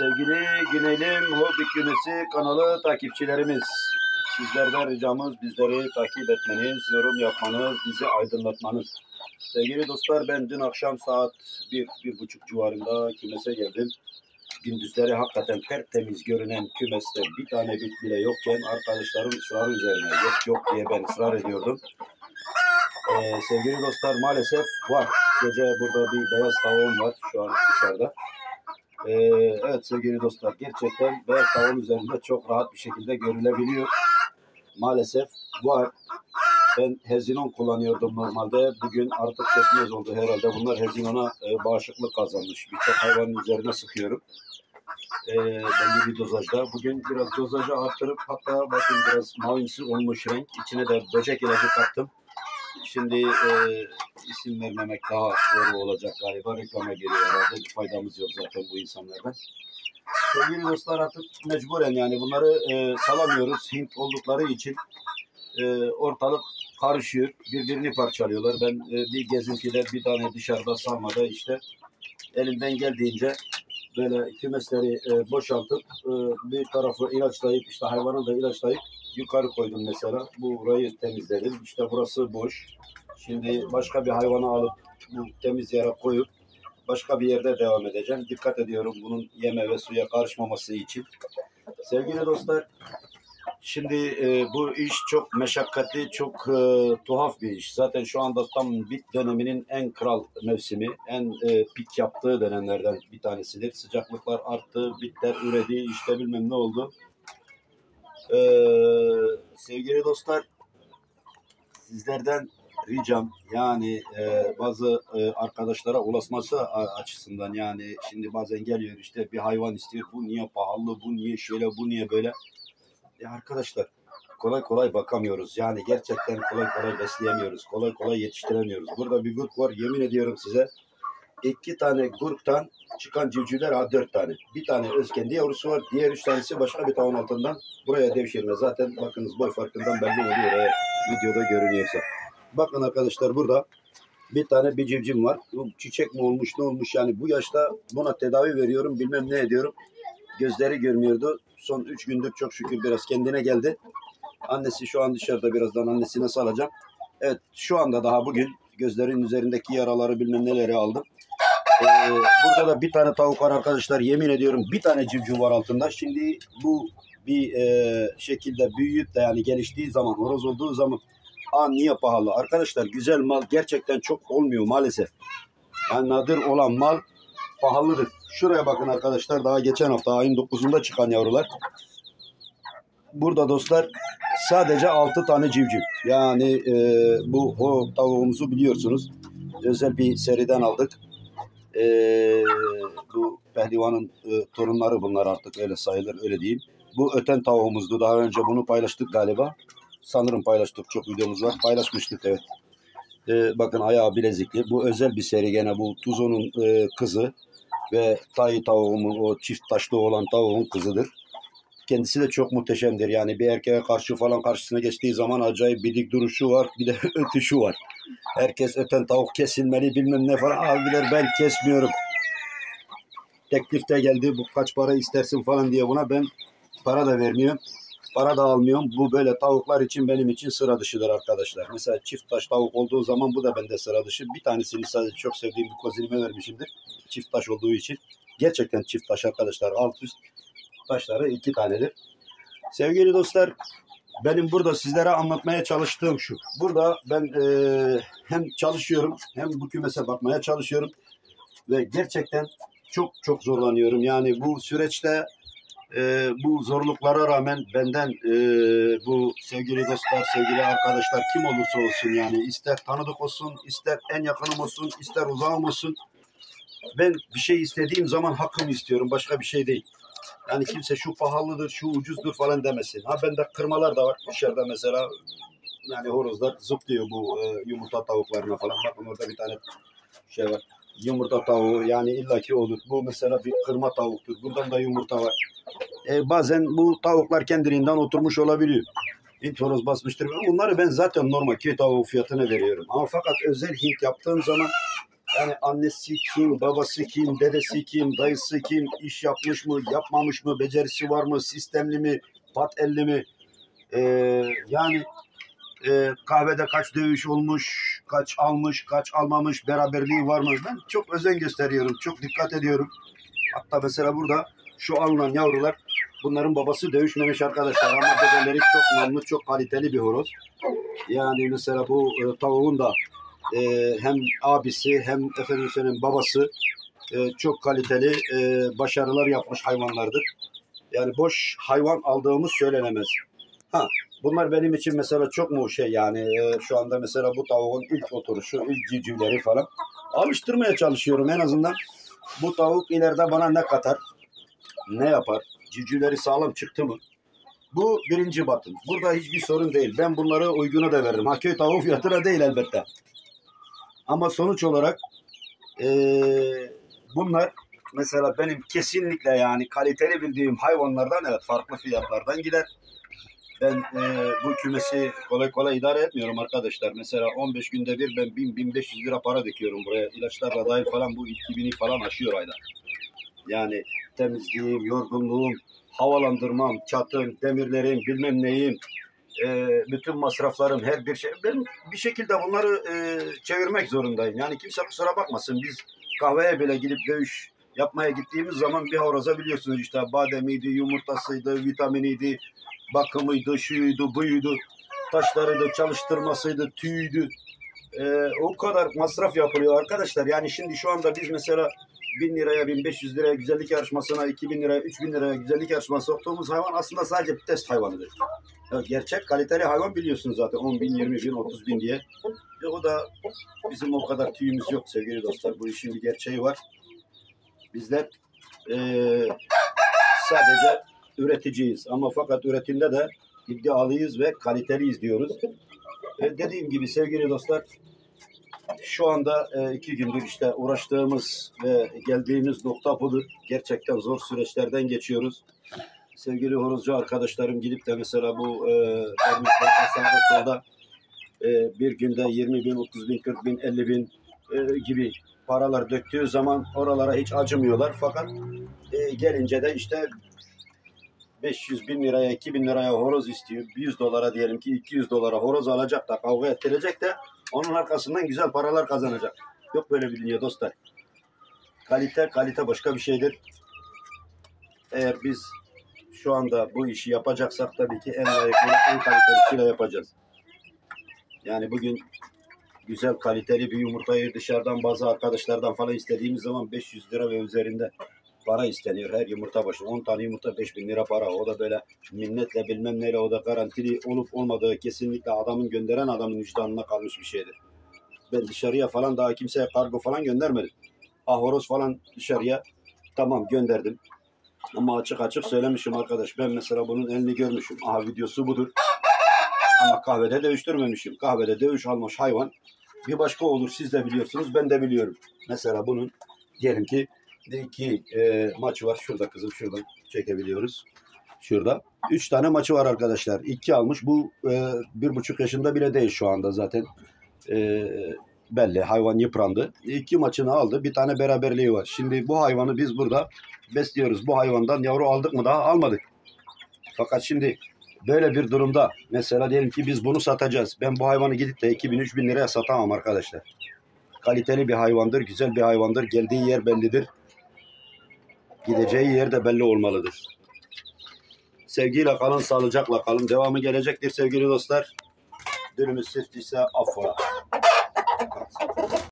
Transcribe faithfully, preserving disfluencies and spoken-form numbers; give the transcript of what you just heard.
Sevgili Günelim Hobi Kümesi kanalı takipçilerimiz, sizlerden ricamız bizleri takip etmeniz, yorum yapmanız, bizi aydınlatmanız. Sevgili dostlar, ben dün akşam saat bir, bir buçuk civarında kümese geldim. Gündüzleri hakikaten tertemiz görünen kümeste bir tane bit bile yokken arkadaşlarım ısrarı üzerine yok yok diye ben ısrar ediyordum. Ee, sevgili dostlar, maalesef var. Gece burada bir beyaz tavuğum var şu an dışarıda. Ee, evet sevgili dostlar, gerçekten beyaz tavuğun üzerinde çok rahat bir şekilde görülebiliyor. Maalesef var. Ben Hezinon kullanıyordum normalde. Bugün artık kesmez oldu herhalde. Bunlar Hezinon'a e, bağışıklık kazanmış. Birçok hayvanın üzerine sıkıyorum. E, belli bir dozajda. Bugün biraz dozajı arttırıp hatta bakın biraz mavimsi olmuş renk. İçine de böcek ilacı kattım. Şimdi e, isim vermemek daha doğru olacak galiba. Reklama geliyor herhalde. Bir faydamız yok zaten bu insanlardan. Sevgili dostlar, artık mecburen yani bunları e, salamıyoruz. Hint oldukları için e, ortalık karışıyor. Birbirini parçalıyorlar. Ben e, bir gezintide bir tane dışarıda salmada işte elimden geldiğince böyle kümesleri e, boşaltıp e, bir tarafı ilaçlayıp işte hayvanı da ilaçlayıp yukarı koydum mesela. Burayı temizledim. İşte burası boş. Şimdi başka bir hayvanı alıp bu temiz yere koyup başka bir yerde devam edeceğim. Dikkat ediyorum bunun yeme ve suya karışmaması için. Sevgili dostlar, şimdi e, bu iş çok meşakkatli, çok e, tuhaf bir iş. Zaten şu anda tam bit döneminin en kral mevsimi, en e, pik yaptığı dönemlerden bir tanesidir. Sıcaklıklar arttı, bitler üredi, işte bilmem ne oldu. E, sevgili dostlar, sizlerden ricam yani e, bazı e, arkadaşlara ulaşması açısından, yani şimdi bazen geliyor işte bir hayvan istiyor, bu niye pahalı, bu niye şöyle, bu niye böyle. Ya arkadaşlar, kolay kolay bakamıyoruz. Yani gerçekten kolay kolay besleyemiyoruz. Kolay kolay yetiştiremiyoruz. Burada bir grup var, yemin ediyorum size. İki tane gruptan çıkan civcivler ha dört tane. Bir tane öz kendi yavrusu var. Diğer üç tanesi başka bir tavuğun altından buraya devşirme. Zaten bakınız boy farkından belli oluyor eğer videoda görünüyorsa. Bakın arkadaşlar, burada bir tane bir civcim var. Bu çiçek mi olmuş, ne olmuş, yani bu yaşta buna tedavi veriyorum, bilmem ne ediyorum. Gözleri görmüyordu. Son üç gündür çok şükür biraz kendine geldi. Annesi şu an dışarıda, birazdan annesine salacağım. Evet, şu anda daha bugün gözlerin üzerindeki yaraları bilmem neleri aldım. Ee, burada da bir tane tavuk var arkadaşlar. Yemin ediyorum bir tane civciv var altında. Şimdi bu bir e, şekilde büyüyüp de yani geliştiği zaman, horoz olduğu zaman aa niye pahalı? Arkadaşlar, güzel mal gerçekten çok olmuyor maalesef. Yani nadir olan mal pahalıdır. Şuraya bakın arkadaşlar, daha geçen hafta ayın dokuzunda çıkan yavrular. Burada dostlar sadece altı tane civciv. Yani e, bu o tavuğumuzu biliyorsunuz. Özel bir seriden aldık. E, bu pehlivanın e, torunları bunlar, artık öyle sayılır, öyle diyeyim. Bu öten tavuğumuzdu. Daha önce bunu paylaştık galiba. Sanırım paylaştık. Çok videomuz var. Paylaşmıştık, evet. E, bakın ayağı bilezikli. Bu özel bir seri, gene bu Tuzo'nun e, kızı ve tay tavuğumun, o çift taşlı olan tavuğun kızıdır. Kendisi de çok muhteşemdir. Yani bir erkeğe karşı falan karşısına geçtiği zaman acayip bir dik duruşu var. Bir de ötüşü var. Herkes öten tavuk kesilmeli bilmem ne falan. Abiler ben kesmiyorum. Teklif de geldi, bu kaç para istersin falan diye, buna ben para da vermiyorum. Para da almıyorum. Bu böyle tavuklar için benim için sıra dışıdır arkadaşlar. Mesela çift taş tavuk olduğu zaman bu da bende sıra dışı. Bir tanesini sadece çok sevdiğim bir kozinime vermişimdir. Çift taş olduğu için. Gerçekten çift taş arkadaşlar. Alt üst taşları iki tanedir. Sevgili dostlar, benim burada sizlere anlatmaya çalıştığım şu. Burada ben e, hem çalışıyorum hem bu kümese bakmaya çalışıyorum. Ve gerçekten çok çok zorlanıyorum. Yani bu süreçte e, bu zorluklara rağmen benden e, bu sevgili dostlar, sevgili arkadaşlar, kim olursa olsun, yani ister tanıdık olsun, ister en yakınım olsun, ister uzağım olsun, ben bir şey istediğim zaman hakkımı istiyorum. Başka bir şey değil. Yani kimse şu pahalıdır, şu ucuzdur falan demesin. Ha bende kırmalar da var dışarıda mesela. Yani horozlar zıplıyor bu e, yumurta tavuklarına falan. Bakın orada bir tane şey var. Yumurta tavuğu, yani illaki olur. Bu mesela bir kırma tavuktur. Buradan da yumurta var. E, bazen bu tavuklar kendiliğinden oturmuş olabiliyor. Hint horoz basmıştır. Bunları ben zaten normal köy tavuğu fiyatına veriyorum. Ama fakat özel Hint yaptığım zaman Yani annesi kim, babası kim, dedesi kim, dayısı kim, iş yapmış mı, yapmamış mı, becerisi var mı, sistemli mi, pat elli mi? Ee, yani e, kahvede kaç dövüş olmuş, kaç almış, kaç almamış, beraberliği var mı? Ben çok özen gösteriyorum, çok dikkat ediyorum. Hatta mesela burada şu alınan yavrular, bunların babası dövüşmemiş arkadaşlar ama bebeleri çok namlı, çok kaliteli bir horoz. Yani mesela bu e, tavuğun da e, hem abisi hem efendim söyleyeyim babası e, çok kaliteli e, başarılar yapmış hayvanlardır. Yani boş hayvan aldığımız söylenemez. Ha, bunlar benim için mesela çok mu şey yani e, şu anda mesela bu tavuğun ilk oturuşu, ilk civcivleri falan alıştırmaya çalışıyorum en azından. Bu tavuk ileride bana ne katar, ne yapar, civcivleri sağlam çıktı mı? Bu birinci batın. Burada hiçbir sorun değil. Ben bunları uyguna da veririm. Ha, köy tavuğu fiyatına değil elbette. Ama sonuç olarak ee, bunlar mesela benim kesinlikle yani kaliteli bildiğim hayvanlardan evet farklı fiyatlardan gider. Ben e, bu kümesi kolay kolay idare etmiyorum arkadaşlar. Mesela on beş günde bir ben bin bin beş yüz lira para döküyorum buraya. İlaçlarla dahil falan bu iki bini falan aşıyor ayda. Yani temizliğim, yorgunluğum, havalandırmam, çatım, demirlerim, bilmem neyim, e, bütün masraflarım, her bir şey. Ben bir şekilde bunları e, çevirmek zorundayım. Yani kimse kusura bakmasın. Biz kahveye bile gidip dövüş yapmaya gittiğimiz zaman bir horoza biliyorsunuz işte bademiydi, yumurtasıydı, vitaminiydi, bakımıydı, şuydu, buydu, taşlarıydı, çalıştırmasıydı, tüyüydü. E, o kadar masraf yapılıyor arkadaşlar. Yani şimdi şu anda biz mesela bin liraya, bin beş yüz liraya güzellik yarışmasına, iki bin liraya, üç bin liraya güzellik yarışmasına soktuğumuz hayvan aslında sadece bir test hayvanıdır. Ya gerçek kaliteli hayvan biliyorsunuz zaten on bin, yirmi bin, otuz bin diye. E o da bizim o kadar tüyümüz yok sevgili dostlar. Bu işin bir gerçeği var. Bizler e, sadece üreticiyiz ama fakat üretimde de iddialıyız ve kaliteliyiz diyoruz. E, dediğim gibi sevgili dostlar şu anda e, iki gündür işte uğraştığımız ve geldiğimiz nokta budur. Gerçekten zor süreçlerden geçiyoruz. Sevgili horozcu arkadaşlarım gidip de mesela bu e, derneklerde sağda solda e, bir günde yirmi bin, otuz bin, kırk bin, elli bin e, gibi paralar döktüğü zaman oralara hiç acımıyorlar. Fakat e, gelince de işte beş yüz bin liraya, iki bin liraya horoz istiyor. yüz dolara diyelim ki iki yüz dolara horoz alacak da kavga ettirecek de onun arkasından güzel paralar kazanacak. Yok böyle bir dünya dostlar. Kalite, kalite başka bir şeydir. Eğer biz şu anda bu işi yapacaksak tabii ki en layıklı, en kalitelisiyle yapacağız. Yani bugün güzel kaliteli bir yumurtayı dışarıdan bazı arkadaşlardan falan istediğimiz zaman beş yüz lira ve üzerinde para isteniyor her yumurta başına. on tane yumurta beş bin lira para. O da böyle minnetle bilmem neyle o da garantili olup olmadığı kesinlikle adamın gönderen adamın vicdanına kalmış bir şeydir. Ben dışarıya falan daha kimseye kargo falan göndermedim. Ahoroz falan dışarıya tamam gönderdim. Ama açık açık söylemişim arkadaş. Ben mesela bunun elini görmüşüm. Aha videosu budur. Ama kahvede dövüştürmemişim. Kahvede dövüş almış hayvan bir başka olur. Siz de biliyorsunuz. Ben de biliyorum. Mesela bunun diyelim ki iki e, maçı var. Şurada kızım şuradan çekebiliyoruz. Şurada. Üç tane maçı var arkadaşlar. İki almış. Bu e, bir buçuk yaşında bile değil şu anda zaten. E, belli. Hayvan yıprandı. İki maçını aldı. Bir tane beraberliği var. Şimdi bu hayvanı biz burada besliyoruz. Bu hayvandan yavru aldık mı daha almadık. Fakat şimdi böyle bir durumda mesela diyelim ki biz bunu satacağız. Ben bu hayvanı gidip de iki bin üç bin liraya satamam arkadaşlar. Kaliteli bir hayvandır, güzel bir hayvandır. Geldiği yer bellidir. Gideceği yer de belli olmalıdır. Sevgiyle kalın, sağlıcakla kalın. Devamı gelecektir sevgili dostlar. Dürümüz sırf ise affola.